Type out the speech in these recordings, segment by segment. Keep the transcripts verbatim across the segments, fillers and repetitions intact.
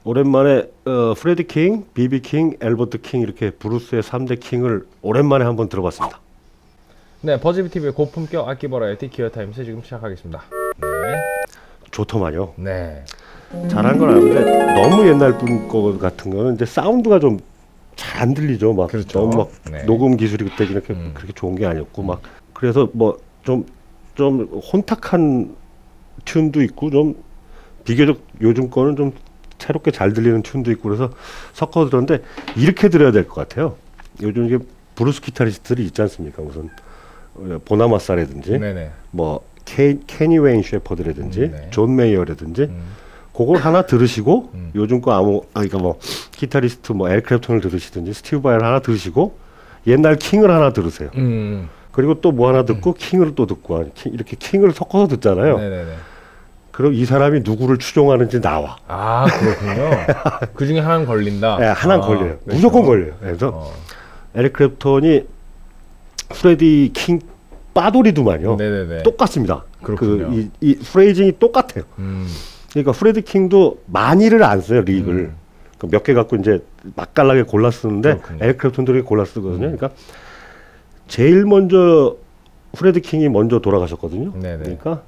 오랜만에 어, 프레디 킹, 비비 킹, 앨버트 킹 이렇게 브루스의 삼 대 킹을 오랜만에 한번 들어봤습니다. 네, 버즈비티비의 고품격 악기 버라이어티 기어타임스 지금 시작하겠습니다. 네. 좋더만요. 네. 잘한 건 아는데 너무 옛날 분 거 같은 거는 이제 사운드가 좀 잘 안 들리죠. 막 그렇죠. 너무 막 네. 녹음 기술이 그때 이렇게 음. 그렇게 좋은 게 아니었고 막 그래서 뭐 좀 좀 혼탁한 튠도 있고 좀 비교적 요즘 거는 좀 새롭게 잘 들리는 튠도 있고 그래서 섞어 들었는데 이렇게 들어야 될 것 같아요. 요즘 이게 브루스 기타리스트들이 있지 않습니까? 무슨 보나마사라든지 네네. 뭐 케, 케니 웨인 셰퍼드라든지 음, 네. 존 메이어라든지 음. 그걸 하나 들으시고 음. 요즘 거 아무 아 그러니까 뭐 기타리스트 뭐 엘 크랩톤을 들으시든지 스티브 바이를 하나 들으시고 옛날 킹을 하나 들으세요. 음. 그리고 또 뭐 하나 듣고 음. 킹을 또 듣고 킹, 이렇게 킹을 섞어서 듣잖아요. 네네네. 그럼 이 사람이 누구를 추종하는지 나와. 아, 그렇군요. 그 중에 하나는 걸린다. 네, 하나는 아, 걸려요. 그렇죠. 무조건 걸려요. 그래서 어. 에릭 크랩톤이 프레디 킹 빠돌이도만요. 네네네. 똑같습니다. 그렇군요. 그 이, 이 프레이징이 똑같아요. 음. 그러니까 프레디 킹도 많이를 안 써요 릭을. 음. 그 몇 개 갖고 이제 맛깔나게 골라 쓰는데 그렇군요. 에릭 크랩톤도 이렇게 골라 쓰거든요. 음. 그러니까 제일 먼저 프레디 킹이 먼저 돌아가셨거든요. 네네. 그러니까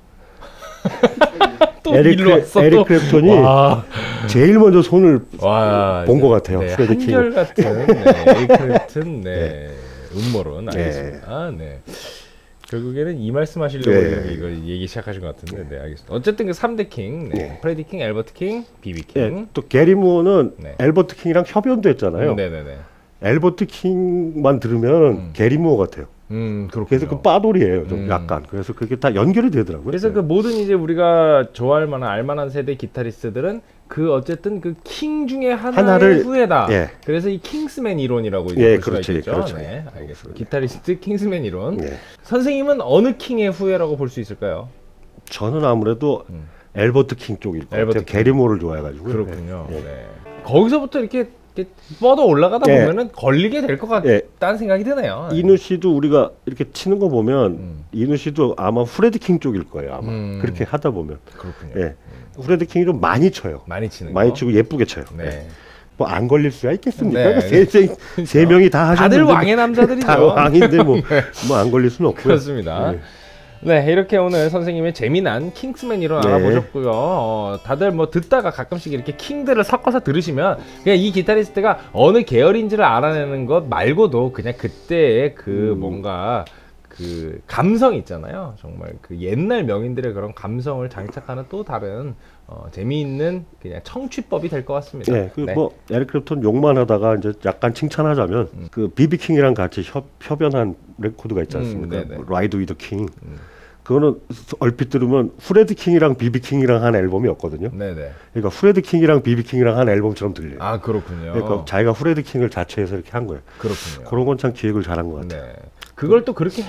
또 에릭, 일로 왔어, 에릭 또. 크랩톤이 와. 제일 먼저 손을 와, 본 것 같아요. 네, 프레디 킹. 한결 같은 네, 에릭 크랩튼 네, 네. 음모론 알겠습니다. 네. 네. 결국에는 이 말씀하시려고 네. 이걸 얘기 시작하신 것 같은데, 네, 알겠습니다. 어쨌든 그 삼 대 킹, 네. 네. 프레디 킹, 앨버트 킹, 비비 킹. 네. 또 게리 무어는 네. 앨버트 킹이랑 협연도 했잖아요. 음, 네네네. 앨버트 킹만 들으면 음. 게리 무어 같아요. 음, 그렇군요. 그래서 그 빠돌이에요, 좀 음. 약간. 그래서 그게 다 연결이 되더라고요. 그래서 네. 그 모든 이제 우리가 좋아할 만한 알만한 세대 기타리스트들은 그 어쨌든 그 킹 중에 하나의 하나를, 후예다. 예. 그래서 이 킹스맨 이론이라고 이제 예, 볼 수가 그렇죠, 있겠죠. 그렇죠. 네, 알겠습니다. 기타리스트 킹스맨 이론. 예. 선생님은 어느 킹의 후예라고 볼 수 있을까요? 저는 아무래도 음. 앨버트 킹 쪽일 것 앨버트 같아요. 킹. 게리 무어를 좋아해가지고. 그렇군요. 예. 네. 거기서부터 이렇게, 이렇게 뻗어 올라가다 예. 보면은 걸리게 될 것 같다는 예. 생각이 드네요. 이누 씨도 우리가 이렇게 치는 거 보면 음. 이누 씨도 아마 프레디 킹 쪽일 거예요. 아마 음. 그렇게 하다 보면. 그렇군요. 예. 프레디 킹이 좀 많이 쳐요. 많이 치는 많이 거. 치고 예쁘게 쳐요. 네. 예. 뭐 안 걸릴 수야 있겠습니까? 네. 세, 세, 세 명이 다 하셨는데 다들 왕의 남자들이죠. 다 왕인데 뭐 뭐 안 걸릴 수는 없고요. 그렇습니다. 네. 네, 이렇게 오늘 선생님의 재미난 킹스맨 이론 네. 알아보셨고요. 어, 다들 뭐 듣다가 가끔씩 이렇게 킹들을 섞어서 들으시면 그냥 이 기타리스트가 어느 계열인지를 알아내는 것 말고도 그냥 그때의 그 음. 뭔가 그 감성 있잖아요. 정말 그 옛날 명인들의 그런 감성을 장착하는 또 다른 어, 재미있는 그냥 청취법이 될 것 같습니다. 네, 그 뭐 에릭 크랩톤 욕만 하다가 이제 약간 칭찬하자면 음. 그 비비 킹이랑 같이 협, 협연한 레코드가 있지 음, 않습니까? 네네. 라이드 위더 킹. 음. 그거는 얼핏 들으면 프레드 킹이랑 비비 킹이랑 한 앨범이었거든요. 네네. 그러니까 프레드 킹이랑 비비 킹이랑 한 앨범처럼 들려요. 아, 그렇군요. 그러니까 자기가 프레드 킹을 자처해서 이렇게 한 거예요. 그렇군요. 그런 건 참 기획을 잘한 것 같아요. 네. 그걸 또 그렇게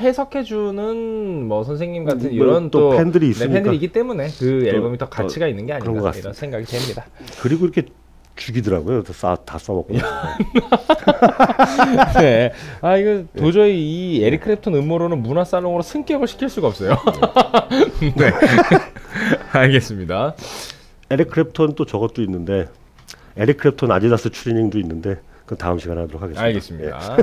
해석해주는 뭐 선생님 같은 뭐 이런 또 또 팬들이 네, 있으니까. 팬들이 있기 때문에 그 또, 앨범이 더 가치가 또 있는 게 그런 것 아닌가 같습니다. 이런 생각이 됩니다. 그리고 이렇게 죽이더라고요. 다, 다 써먹고. 네. 아 이거 도저히 이 에릭 크랩톤 음모론은 문화 살롱으로 승격을 시킬 수가 없어요. 네. 알겠습니다. 에릭 크랩톤 또 저것도 있는데 에릭 크랩톤 아디다스 추리닝도 있는데 그 다음 시간에 하도록 하겠습니다. 알겠습니다.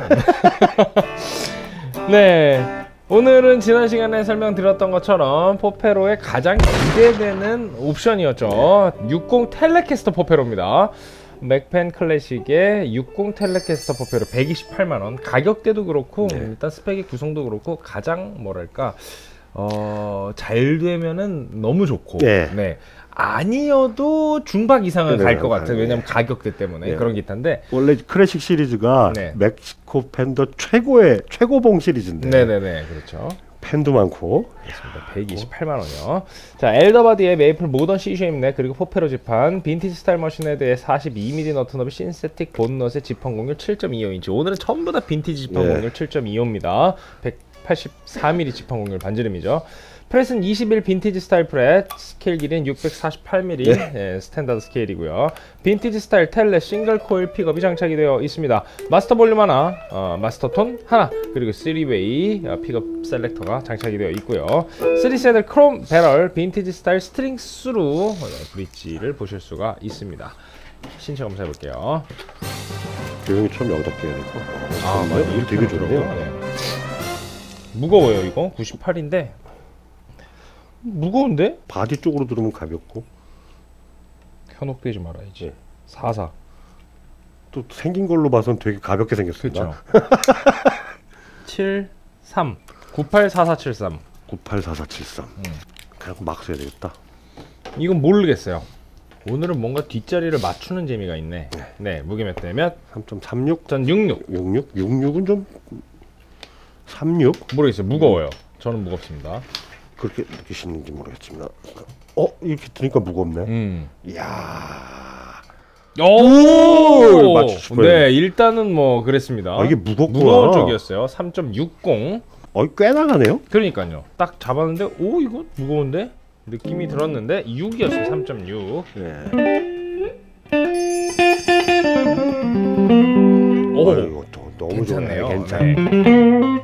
네. 오늘은 지난 시간에 설명드렸던 것처럼 포페로의 가장 기대되는 옵션이었죠. 육십 텔레캐스터 포페로입니다. 맥펜 클래식의 육십 텔레캐스터 포페로 백이십팔만 원. 가격대도 그렇고 네. 일단 스펙의 구성도 그렇고 가장 뭐랄까 어, 잘 되면은 너무 좋고 네. 네. 아니어도 중박 이상은 네, 갈 것 네, 같아요. 네. 왜냐면 가격대 때문에 네. 그런 기타인데 원래 클래식 시리즈가 네. 멕시코 팬더 최고의 최고봉 시리즈인데 네네네 그렇죠. 팬도 많고 그렇습니다. 백이십팔만 원이요. 자, 엘더바디의 메이플 모던 C쉐입네 그리고 포페로 지판 빈티지 스타일 머신헤드의 사십이 밀리미터 너트너비 신세틱 본넛의 지판 공률 칠 점 이오 인치. 오늘은 전부 다 빈티지 지판 네. 공률 칠 점 이오입니다. 백팔십사 밀리미터 지판 공률 반지름이죠. 프렛은 이십일 빈티지 스타일 프렛, 스케일 길이는 육백사십팔 밀리미터, 네. 예, 스탠다드 스케일이고요. 빈티지 스타일 텔레 싱글 코일 픽업이 장착이 되어 있습니다. 마스터 볼륨 하나, 어, 마스터 톤 하나, 그리고 쓰리 웨이 어, 픽업 셀렉터가 장착이 되어 있고요. 쓰리 세들 크롬 배럴 빈티지 스타일 스트링 스루 어, 브릿지를 보실 수가 있습니다. 신체 검사해 볼게요. 교영이처럼 여기다 끼야 되고. 아, 맞아요. 이거 되게 좋네요. 네. 무거워요 이거. 구십팔인데 무거운데? 바디 쪽으로 들으면 가볍고. 현혹되지 말아야지. 사사. 또 생긴 걸로 봐선 되게 가볍게 생겼습니다. 그렇죠. 칠삼 구팔사사칠삼 구팔사사칠삼. 음. 그냥 막 써야 되겠다. 이건 모르겠어요. 오늘은 뭔가 뒷자리를 맞추는 재미가 있네. 네, 네 무게 몇 대 몇? 삼 점 삼육. 전 육육. 육육? 육육은 좀 삼육? 모르겠어요. 무거워요. 저는 무겁습니다. 그렇게 느끼시는지 모르겠습니다. 어? 이렇게 들으니까 무겁네. 음. 이야. 오! 맞추실 네, 일단은 뭐 그랬습니다. 아, 이게 무겁구나. 무거운 쪽이었어요. 삼 점 육공. 어, 꽤 나가네요. 그러니까요. 딱 잡았는데 오 이거 무거운데? 느낌이 들었는데 육이었어요. 삼 점 육. 네. 오, 아이고, 또 너무 괜찮네요. 좋네요. 괜찮네. 네.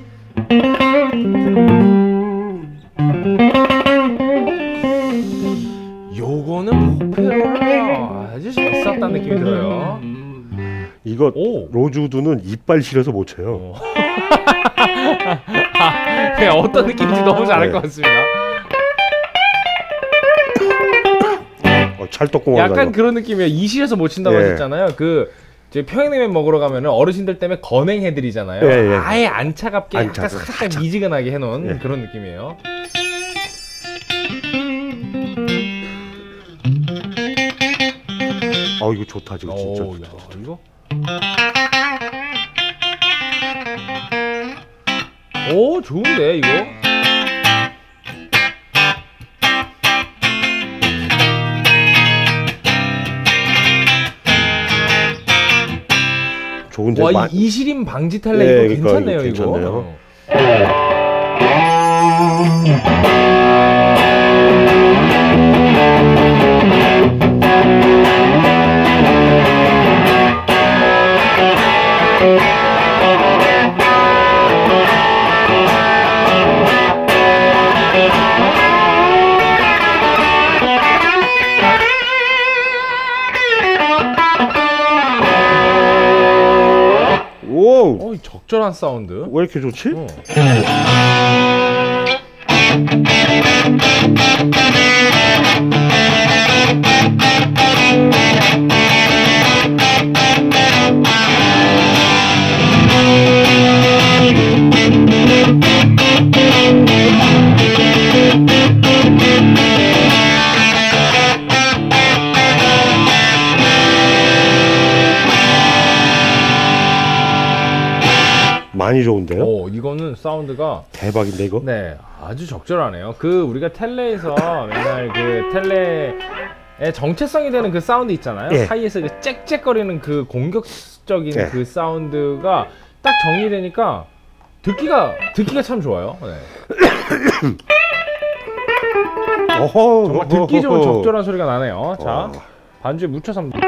요거는 오페라 아주 잘 쌌다는 느낌이 들어요. 이거 오. 로즈우드는 이빨 실어서 못 쳐요. 어. 그냥 어떤 느낌인지 너무 잘알 네. 것 같습니다. 어, 찰떡궁합. 약간 그런 느낌이에요. 이실에서 못 친다고 예. 하셨잖아요. 그 이제 평양냉면 먹으러 가면은 어르신들 때문에 건행해드리잖아요. 예, 예. 아예 안 차갑게 안 약간 차갑게, 살짝 미지근하게 해놓은 예. 그런 느낌이에요. 어, 이거 좋다 지금 진짜. 오, 좋다, 야, 진짜. 이거. 오, 좋은데 이거. 좋은데 와, 마- 이 이시림 방지 탈레 예, 이거 그러니까 괜찮네요, 이거 이거. 괜찮네요. 오, 어, 이 적절한 사운드. 왜 이렇게 좋지? 어. 많이 좋은데요? 오, 이거는 사운드가 대박인데 이거? 네, 아주 적절하네요. 그 우리가 텔레에서 맨날 그 텔레의 정체성이 되는 그 사운드 있잖아요. 예. 사이에서 그 짹짹거리는 그 공격적인 예. 그 사운드가 딱 정리되니까 듣기가 듣기가 참 좋아요. 네. 어허, 정말 듣기 좋은 어허. 적절한 소리가 나네요. 자, 어. 반주에 묻혀서 한번.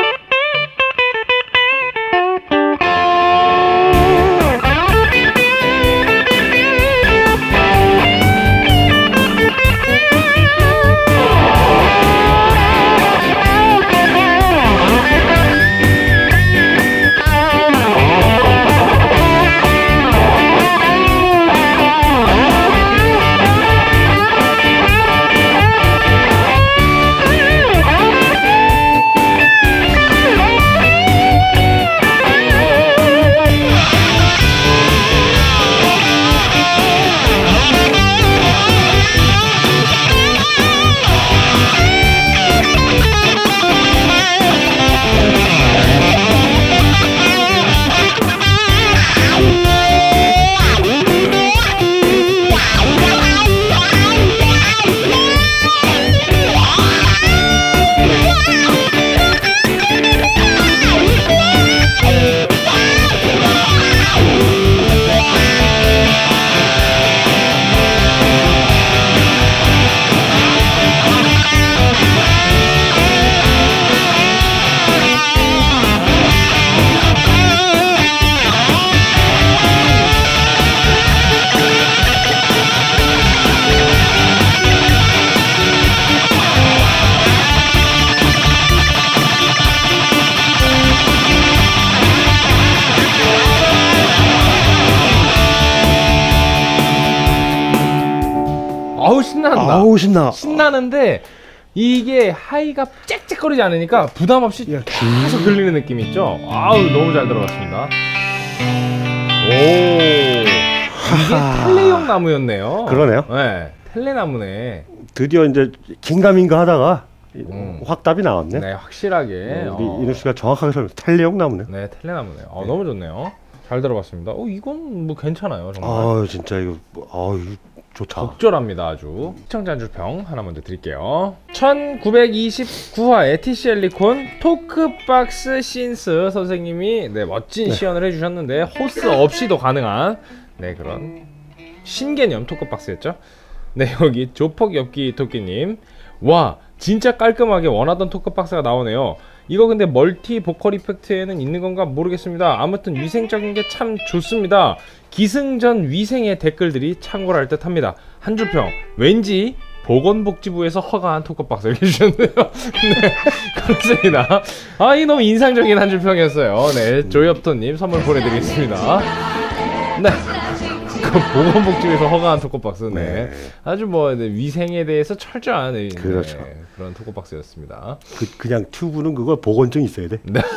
아우 신난다. 아우 신나. 신나는데 이게 하이가 짹짹거리지 않으니까 부담 없이 야, 계속 들리는 느낌 있죠. 아우 너무 잘 들어갔습니다. 오 이게 텔레용 나무였네요. 그러네요. 네, 텔레 나무네. 드디어 이제 긴가민가 하다가 음. 확답이 나왔네. 네, 확실하게. 어, 우리 어. 이누 씨가 정확하게 설명. 텔레용 나무네. 네, 텔레 나무네요. 어, 너무 좋네요. 잘 들어봤습니다. 어, 이건 뭐 괜찮아요, 정말. 아 진짜 이거 아 이거 좋다. 적절합니다, 아주. 시청자 한 줄 평 하나 먼저 드릴게요. 천구백이십구 화 에티씨 엘리콘 토크박스 신스 선생님이 네, 멋진 네. 시연을 해주셨는데 호스 없이도 가능한 네 그런 신개념 토크박스였죠. 네, 여기 조폭 엽기 토끼님, 와 진짜 깔끔하게 원하던 토크박스가 나오네요. 이거 근데 멀티 보컬 이펙트에는 있는 건가 모르겠습니다. 아무튼 위생적인 게 참 좋습니다. 기승전 위생의 댓글들이 창궐할 듯 합니다. 한 줄평, 왠지 보건복지부에서 허가한 토크박스 이렇게 주셨네요. 네, 그렇습니다. 아, 이 너무 인상적인 한 줄평이었어요. 네, 조엽토님 선물 보내드리겠습니다. 네. 그 보건복지부에서 허가한 토크박스, 네, 네. 아주 뭐 네, 위생에 대해서 철저한 네, 그렇죠. 네, 그런 토크박스였습니다. 그 그냥 튜브는 그거 보건증 있어야 돼. 네.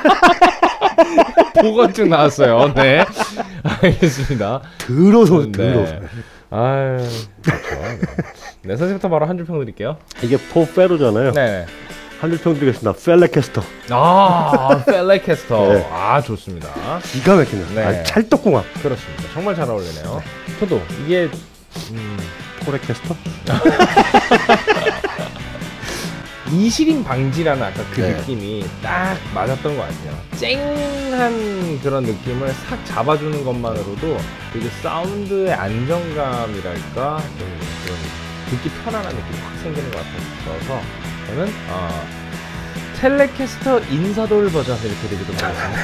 보건증 나왔어요. 네, 알겠습니다. 들어서 네. 들어서. 아유, 그렇죠. 네. 네, 선생님부터 바로 한 줄 평 드릴게요. 이게 포페로잖아요. 네. 한 줄 평 드리겠습니다. 펠레캐스터. 아, 펠레캐스터. 네. 아, 좋습니다. 기가 막히네. 네. 아, 찰떡궁합. 그렇습니다. 정말 잘 어울리네요. 저도 이게 음, 포레캐스터? 이시림 방지라는 아까 그 네. 느낌이 딱 맞았던 것 같아요. 쨍한 그런 느낌을 싹 잡아주는 것만으로도 되게 사운드의 안정감이랄까 좀 그런 듣기 편안한 느낌이 확 생기는 것 같아서 저는 어, 텔레캐스터 인사돌 버전 이렇게 되기도 하겠습니다.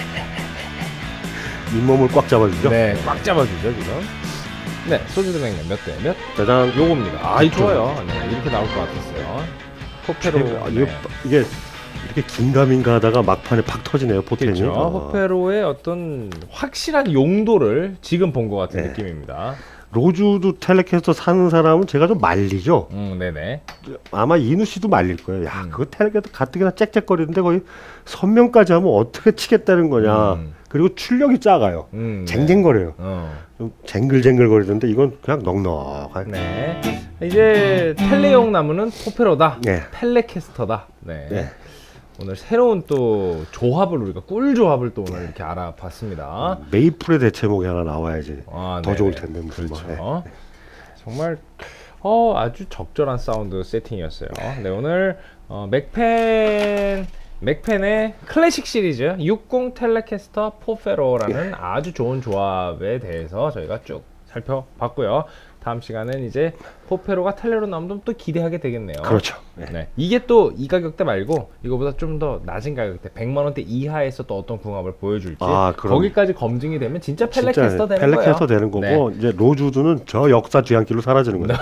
잇몸을 꽉 잡아주죠. 네, 꽉 잡아주죠 지금. 네, 소주 등냉면 몇 대 몇? 짜잔. 요겁니다. 아, 이 좋아요. 네, 이렇게 나올 것 같았어요. 포페로. 아, 네. 이게, 이게 이렇게 긴가민가 하다가 막판에 팍 터지네요. 포텐이. 그렇죠. 어. 호페로의 어떤 확실한 용도를 지금 본 것 같은 네. 느낌입니다. 로즈우드 텔레캐스터 사는 사람은 제가 좀 말리죠. 음, 네네. 아마 이누 씨도 말릴 거예요. 야, 음. 그거 텔레캐스터 가뜩이나 짹짹거리는데 거의 선명까지 하면 어떻게 치겠다는 거냐. 음. 그리고 출력이 작아요. 음, 쟁쟁거려요. 네. 어. 좀 쟁글쟁글거리는데 이건 그냥 넉넉한. 네. 이제 텔레용 나무는 포페로다. 네. 텔레캐스터다. 네. 네. 오늘 새로운 또 조합을 우리가 꿀 조합을 또 오늘 이렇게 알아봤습니다. 메이플의 대체목이 하나 나와야지 아, 더 네네. 좋을 텐데 무슨 그렇죠. 뭐. 네. 정말 어, 아주 적절한 사운드 세팅이었어요. 네, 오늘 어, 맥펜 맥펜의 클래식 시리즈 육십 텔레캐스터 포페로라는 아주 좋은 조합에 대해서 저희가 쭉 살펴봤고요. 다음 시간은 이제 포페로가 텔레로 나오면 또 기대하게 되겠네요. 그렇죠. 네. 네. 이게 또 이 가격대 말고 이거보다 좀 더 낮은 가격대 백만 원대 이하에서 또 어떤 궁합을 보여줄지 아, 그럼. 거기까지 검증이 되면 진짜 펠레캐스터 진짜 되는 펠레캐스터 거예요. 되는 거고 네. 이제 로즈우드는 저 역사 뒤안길로 사라지는 거예요.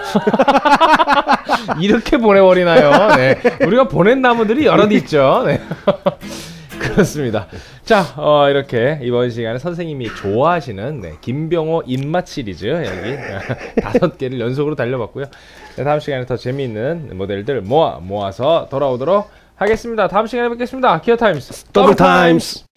이렇게 보내버리나요? 네. 우리가 보낸 나무들이 여럿 있죠. 네. 그렇습니다. 자, 어, 이렇게 이번 시간에 선생님이 좋아하시는 네, 김병호 입맛 시리즈 여기 다섯 개를 연속으로 달려봤고요. 네, 다음 시간에 더 재미있는 모델들 모아 모아서 돌아오도록 하겠습니다. 다음 시간에 뵙겠습니다. 기어 타임스 더블 타임스.